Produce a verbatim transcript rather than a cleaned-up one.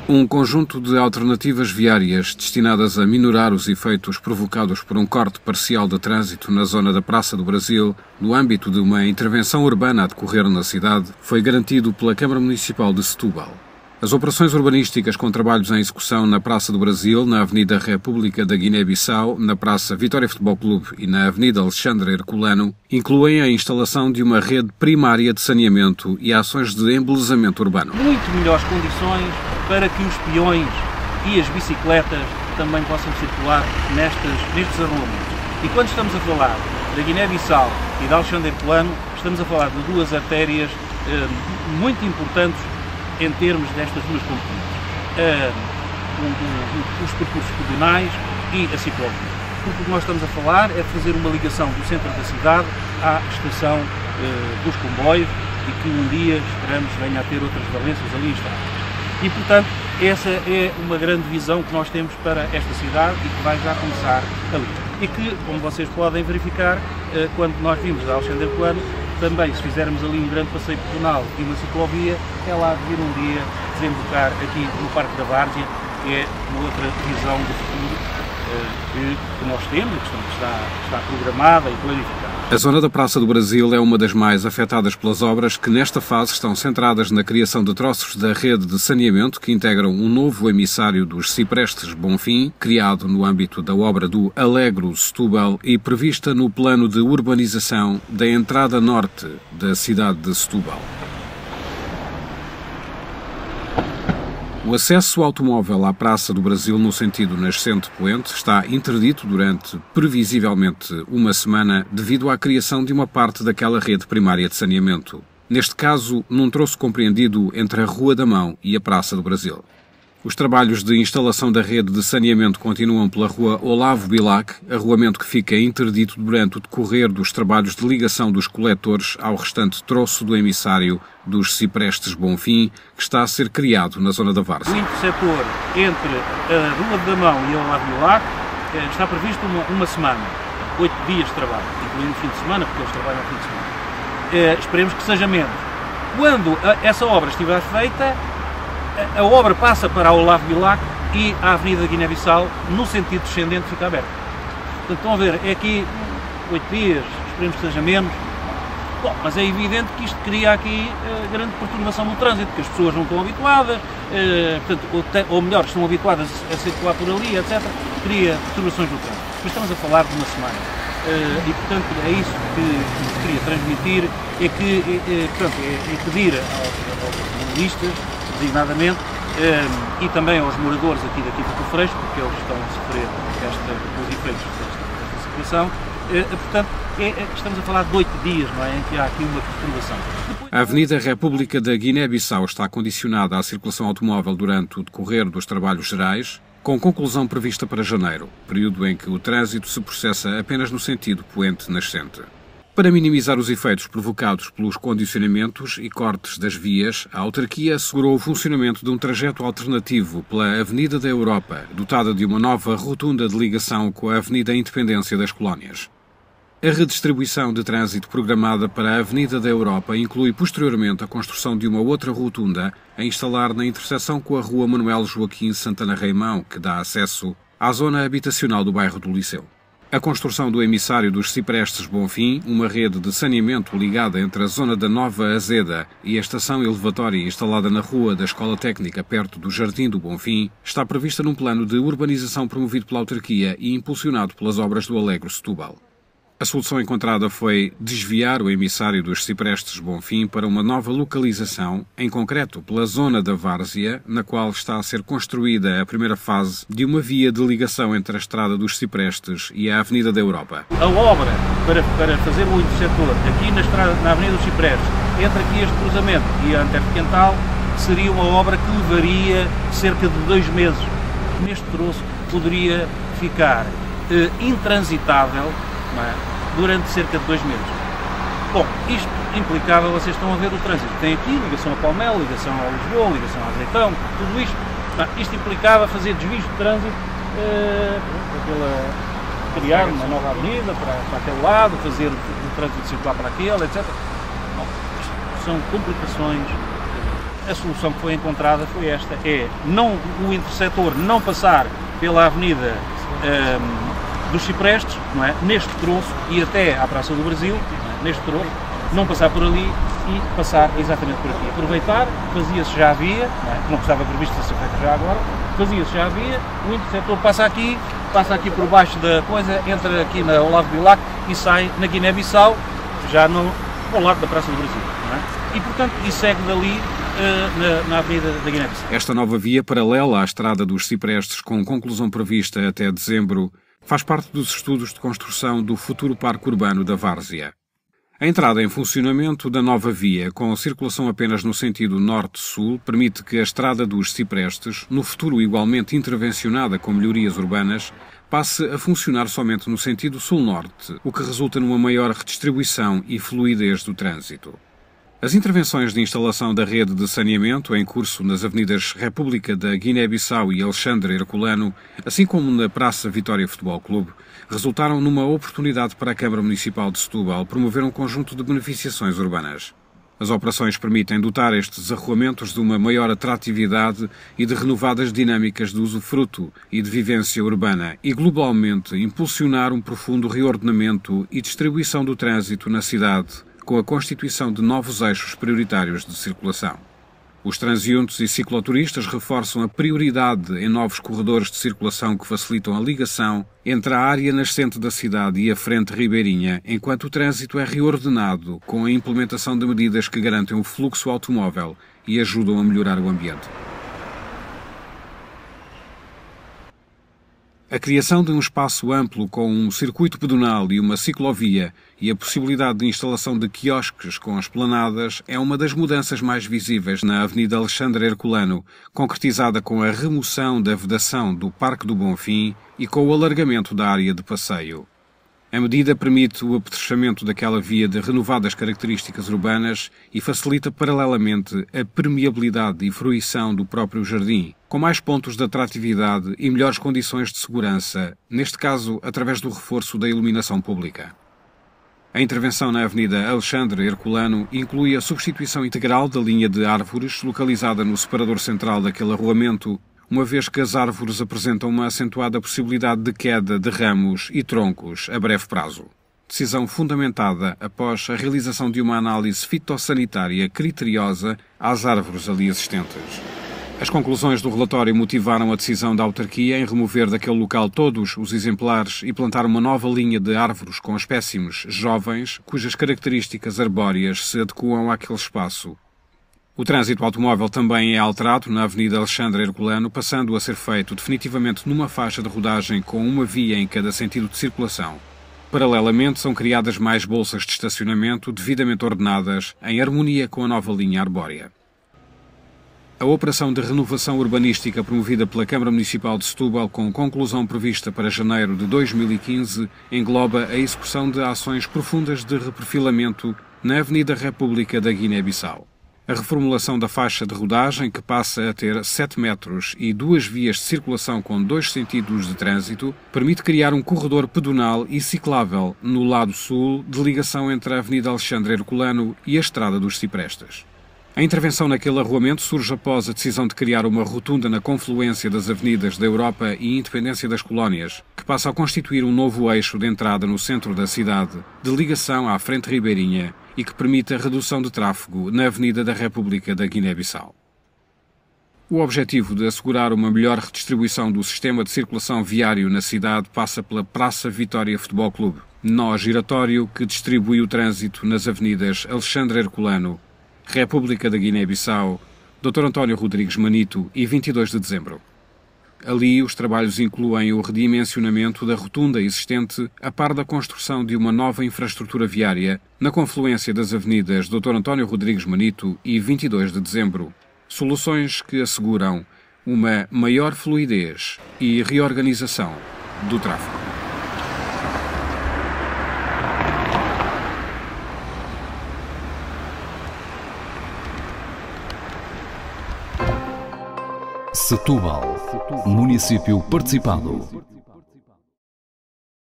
Um conjunto de alternativas viárias destinadas a minorar os efeitos provocados por um corte parcial de trânsito na zona da Praça do Brasil, no âmbito de uma intervenção urbana a decorrer na cidade, foi garantido pela Câmara Municipal de Setúbal. As operações urbanísticas com trabalhos em execução na Praça do Brasil, na Avenida República da Guiné-Bissau, na Praça Vitória Futebol Clube e na Avenida Alexandre Herculano incluem a instalação de uma rede primária de saneamento e ações de embelezamento urbano. Muito melhores condições para que os peões e as bicicletas também possam circular nestes, nestes arrolamentos. E quando estamos a falar da Guiné-Bissau e da Alexandre Herculano, estamos a falar de duas artérias eh, muito importantes em termos destas duas componentes, uh, um, um, os percursos pedonais e a ciclovia. Porque o que nós estamos a falar é de fazer uma ligação do centro da cidade à estação uh, dos comboios e que um dia esperamos venha a ter outras valências ali instaladas. E, portanto, essa é uma grande visão que nós temos para esta cidade e que vai já começar ali. E que, como vocês podem verificar, uh, quando nós vimos a Alexandre Herculano, também, se fizermos ali um grande passeio pedonal e uma ciclovia, é lá de vir um dia desembocar aqui no Parque da Várzea, que é uma outra visão do futuro eh, que nós temos, que está, está programada e planificada. A zona da Praça do Brasil é uma das mais afetadas pelas obras que, nesta fase, estão centradas na criação de troços da rede de saneamento que integram um novo emissário dos Ciprestes Bonfim, criado no âmbito da obra do Alegro Setúbal e prevista no plano de urbanização da entrada norte da cidade de Setúbal. O acesso automóvel à Praça do Brasil no sentido nascente-poente está interdito durante, previsivelmente, uma semana devido à criação de uma parte daquela rede primária de saneamento. Neste caso, num troço compreendido entre a Rua da Mão e a Praça do Brasil. Os trabalhos de instalação da rede de saneamento continuam pela Rua Olavo Bilac, arruamento que fica interdito durante o decorrer dos trabalhos de ligação dos coletores ao restante troço do emissário dos Ciprestes Bonfim, que está a ser criado na zona da Várzea. O intersetor entre a Rua da Mão e a Olavo Bilac está previsto uma, uma semana, oito dias de trabalho, incluindo o fim de semana, porque eles trabalham no fim de semana. Eh, esperemos que seja menos. Quando a, essa obra estiver feita, a obra passa para a Olavo Bilac e a Avenida da Guiné-Bissau, no sentido descendente, fica aberta. Portanto, estão a ver, é aqui oito dias, esperemos que seja menos. Bom, mas é evidente que isto cria aqui uh, grande perturbação no trânsito, porque as pessoas não estão habituadas, uh, portanto, ou, te, ou melhor, estão habituadas a circular por ali, etcétera. Cria perturbações no trânsito. Mas estamos a falar de uma semana. Uh, e, portanto, é isso que, que queria transmitir, é que, é, portanto, é, é pedir aos, aos jornalistas, designadamente, um, e também aos moradores aqui daqui do Freixo, porque eles estão a sofrer esta, os efeitos desta, desta situação. Uh, portanto, é, é, estamos a falar de oito dias, não é, em que há aqui uma perturbação. Depois... A Avenida República da Guiné-Bissau está condicionada à circulação automóvel durante o decorrer dos trabalhos gerais, com conclusão prevista para janeiro, período em que o trânsito se processa apenas no sentido poente-nascente. Para minimizar os efeitos provocados pelos condicionamentos e cortes das vias, a autarquia assegurou o funcionamento de um trajeto alternativo pela Avenida da Europa, dotada de uma nova rotunda de ligação com a Avenida Independência das Colónias. A redistribuição de trânsito programada para a Avenida da Europa inclui posteriormente a construção de uma outra rotunda a instalar na interseção com a Rua Manuel Joaquim Santana Reimão, que dá acesso à zona habitacional do bairro do Liceu. A construção do emissário dos Ciprestes Bonfim, uma rede de saneamento ligada entre a zona da Nova Azeda e a estação elevatória instalada na Rua da Escola Técnica perto do Jardim do Bonfim, está prevista num plano de urbanização promovido pela autarquia e impulsionado pelas obras do Alegro Setúbal. A solução encontrada foi desviar o emissário dos Ciprestes Bonfim para uma nova localização, em concreto pela zona da Várzea, na qual está a ser construída a primeira fase de uma via de ligação entre a Estrada dos Ciprestes e a Avenida da Europa. A obra para, para fazer o intersetor aqui na, estrada, na Avenida dos Ciprestes, entre aqui este cruzamento e a Antero Quental, seria uma obra que levaria cerca de dois meses. Neste troço poderia ficar eh, intransitável, durante cerca de dois meses. Bom, isto implicava, vocês estão a ver o trânsito. Tem aqui ligação a Palmela, ligação a Lisboa, ligação a Azeitão, tudo isto. Bom, isto implicava fazer desvios de trânsito, eh, pela, criar uma nova avenida para, para aquele lado, fazer o trânsito circular para aquele, etcétera. Bom, isto são complicações a solução que foi encontrada foi esta, é não, o intersetor não passar pela Avenida um, dos Ciprestes, não é? Neste troço, e até à Praça do Brasil, não é? Neste troço, não passar por ali e passar exatamente por aqui. Aproveitar, fazia-se já a via, não, é? Não estava previsto ser feito já agora, fazia-se já a via, o intersetor passa aqui, passa aqui por baixo da coisa, entra aqui na Olavo Bilac e sai na Guiné-Bissau, já no, ao lado da Praça do Brasil, não é? E portanto, e segue dali uh, na, na Avenida da Guiné-Bissau. Esta nova via, paralela à Estrada dos Ciprestes, com conclusão prevista até dezembro, faz parte dos estudos de construção do futuro parque urbano da Várzea. A entrada em funcionamento da nova via, com circulação apenas no sentido norte-sul, permite que a Estrada dos Ciprestes, no futuro igualmente intervencionada com melhorias urbanas, passe a funcionar somente no sentido sul-norte, o que resulta numa maior redistribuição e fluidez do trânsito. As intervenções de instalação da rede de saneamento em curso nas avenidas República da Guiné-Bissau e Alexandre Herculano, assim como na Praça Vitória Futebol Clube, resultaram numa oportunidade para a Câmara Municipal de Setúbal promover um conjunto de beneficiações urbanas. As operações permitem dotar estes arruamentos de uma maior atratividade e de renovadas dinâmicas de usufruto e de vivência urbana e, globalmente, impulsionar um profundo reordenamento e distribuição do trânsito na cidade, com a constituição de novos eixos prioritários de circulação. Os transeuntes e cicloturistas reforçam a prioridade em novos corredores de circulação que facilitam a ligação entre a área nascente da cidade e a frente ribeirinha, enquanto o trânsito é reordenado com a implementação de medidas que garantem o fluxo automóvel e ajudam a melhorar o ambiente. A criação de um espaço amplo com um circuito pedonal e uma ciclovia e a possibilidade de instalação de quiosques com esplanadas é uma das mudanças mais visíveis na Avenida Alexandre Herculano, concretizada com a remoção da vedação do Parque do Bonfim e com o alargamento da área de passeio. A medida permite o apetrechamento daquela via de renovadas características urbanas e facilita paralelamente a permeabilidade e fruição do próprio jardim, com mais pontos de atratividade e melhores condições de segurança, neste caso através do reforço da iluminação pública. A intervenção na Avenida Alexandre Herculano inclui a substituição integral da linha de árvores localizada no separador central daquele arruamento, uma vez que as árvores apresentam uma acentuada possibilidade de queda de ramos e troncos a breve prazo. Decisão fundamentada após a realização de uma análise fitossanitária criteriosa às árvores ali existentes. As conclusões do relatório motivaram a decisão da autarquia em remover daquele local todos os exemplares e plantar uma nova linha de árvores com espécimes jovens, cujas características arbóreas se adequam àquele espaço. O trânsito automóvel também é alterado na Avenida Alexandre Herculano, passando a ser feito definitivamente numa faixa de rodagem com uma via em cada sentido de circulação. Paralelamente, são criadas mais bolsas de estacionamento devidamente ordenadas, em harmonia com a nova linha arbórea. A operação de renovação urbanística promovida pela Câmara Municipal de Setúbal, com conclusão prevista para janeiro de dois mil e quinze, engloba a execução de ações profundas de reperfilamento na Avenida República da Guiné-Bissau. A reformulação da faixa de rodagem, que passa a ter sete metros e duas vias de circulação com dois sentidos de trânsito, permite criar um corredor pedonal e ciclável no lado sul de ligação entre a Avenida Alexandre Herculano e a Estrada dos Ciprestes. A intervenção naquele arruamento surge após a decisão de criar uma rotunda na confluência das avenidas da Europa e Independência das Colónias, que passa a constituir um novo eixo de entrada no centro da cidade, de ligação à frente ribeirinha, e que permite a redução de tráfego na Avenida da República da Guiné-Bissau. O objetivo de assegurar uma melhor redistribuição do sistema de circulação viário na cidade passa pela Praça Vitória Futebol Clube, nó giratório que distribui o trânsito nas avenidas Alexandre Herculano, República da Guiné-Bissau, doutor António Rodrigues Manito e vinte e dois de dezembro. Ali, os trabalhos incluem o redimensionamento da rotunda existente a par da construção de uma nova infraestrutura viária na confluência das avenidas doutor António Rodrigues Manito e vinte e dois de dezembro. Soluções que asseguram uma maior fluidez e reorganização do tráfego. Setúbal, município participado.